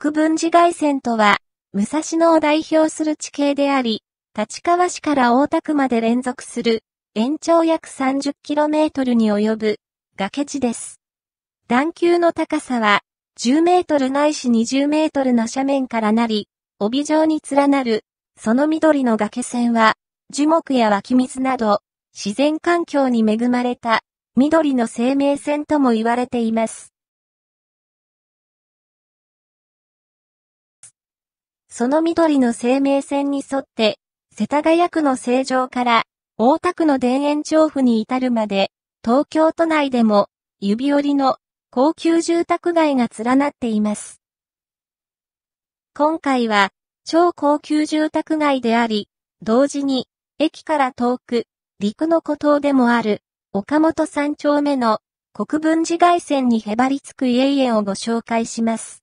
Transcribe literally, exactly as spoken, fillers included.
国分寺街線とは、武蔵野を代表する地形であり、立川市から大田区まで連続する、延長約 さんじゅっキロメートル に及ぶ崖地です。段丘の高さは、じゅうメートルないしにじゅうメートルの斜面からなり、帯状に連なる、その緑の崖線は、樹木や湧き水など、自然環境に恵まれた、緑の生命線とも言われています。その緑の生命線に沿って、世田谷区の成城から、大田区の田園調布に至るまで、東京都内でも、指折りの高級住宅街が連なっています。今回は、超高級住宅街であり、同時に、駅から遠く、陸の孤島でもある、岡本三丁目の国分寺街線にへばりつく家々をご紹介します。